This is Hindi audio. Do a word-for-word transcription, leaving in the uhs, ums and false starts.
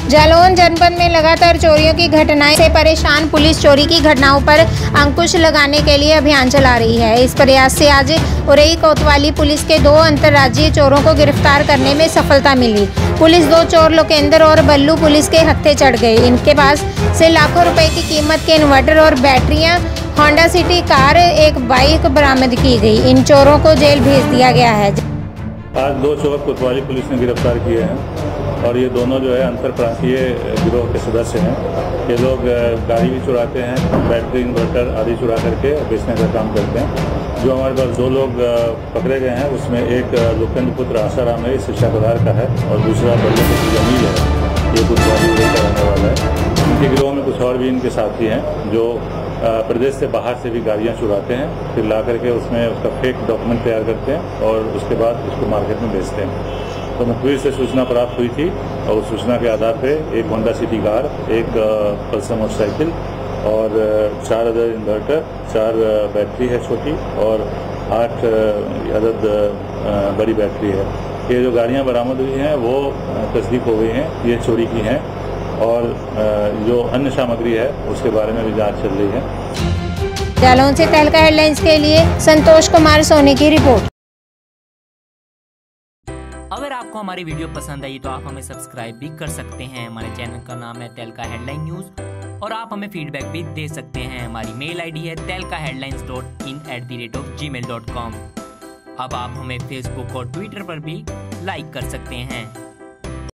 जालौन जनपद में लगातार चोरियों की घटनाएं से परेशान पुलिस चोरी की घटनाओं पर अंकुश लगाने के लिए अभियान चला रही है। इस प्रयास से आज उरई कोतवाली पुलिस के दो अंतर्राज्यीय चोरों को गिरफ्तार करने में सफलता मिली। पुलिस दो चोर लोकेंद्र और बल्लू पुलिस के हत्थे चढ़ गए। इनके पास से लाखों रुपए की कीमत के इन्वर्टर और बैटरियां, होंडा सिटी कार, एक बाइक बरामद की गई। इन चोरों को जेल भेज दिया गया है। आज दो चोर कोतवाली पुलिस ने गिरफ्तार किए हैं और ये दोनों जो है अंतर प्रांतीय गिरोह के सदस्य हैं। ये लोग गाड़ी भी चुराते हैं, बैटरी, इन्वर्टर आदि चुरा करके बेचने का काम करते हैं। जो हमारे पास दो लोग पकड़े गए हैं उसमें एक लोकेंद्र पुत्र आसाराम है, शिक्षा पदार का है, और दूसरा बल्लू पुत्र जमील है, ये कोतवाली का रहने वाला है। इनके गिरोह में कुछ और भी इनके साथी हैं जो प्रदेश से बाहर से भी गाड़ियां चुराते हैं, फिर ला करके उसमें उसका फेक डॉक्यूमेंट तैयार करते हैं और उसके बाद उसको मार्केट में बेचते हैं। तो मुखबिर से सूचना प्राप्त हुई थी और उस सूचना के आधार पे एक होंडा सिटी कार, एक पल्सर मोटरसाइकिल और चार अदद इन्वर्टर, चार बैटरी है छोटी और आठ अदद बड़ी बैटरी है। ये जो गाड़ियाँ बरामद हुई हैं वो तस्दीक हो गई हैं, ये चोरी की हैं और जो अन्य सामग्री है उसके बारे में भी जांच चल रही है। जालौन से तहलका हेडलाइंस के लिए संतोष कुमार सोनी की रिपोर्ट। अगर आपको हमारी वीडियो पसंद आई तो आप हमें सब्सक्राइब भी कर सकते हैं। हमारे चैनल का नाम है तहलका हेडलाइन न्यूज और आप हमें फीडबैक भी दे सकते हैं। हमारी मेल आईडी है Tehelka headlines dot in at the rate of Gmail dot com. अब आप हमें फेसबुक और ट्विटर पर भी लाइक कर सकते हैं।